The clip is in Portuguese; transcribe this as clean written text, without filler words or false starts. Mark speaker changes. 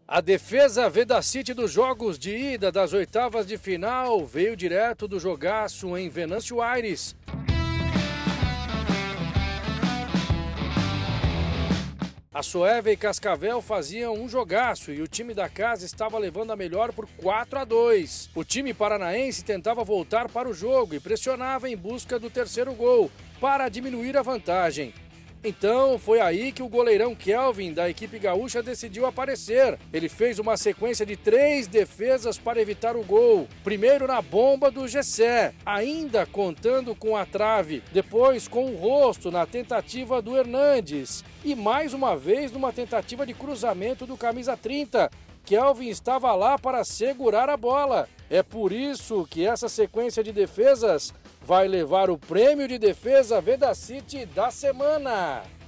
Speaker 1: A defesa Vedacity dos jogos de ida das oitavas de final veio direto do jogaço em Venâncio Aires. A Soeva e Cascavel faziam um jogaço e o time da casa estava levando a melhor por 4-2. O time paranaense tentava voltar para o jogo e pressionava em busca do terceiro gol para diminuir a vantagem. Então foi aí que o goleirão Kelvin da equipe gaúcha decidiu aparecer. Ele fez uma sequência de 3 defesas para evitar o gol. Primeiro na bomba do Gessé, ainda contando com a trave. Depois com o rosto na tentativa do Hernandes. E mais uma vez numa tentativa de cruzamento do camisa 30. Kelvin estava lá para segurar a bola. É por isso que essa sequência de defesas vai levar o prêmio de defesa Vedacity da semana.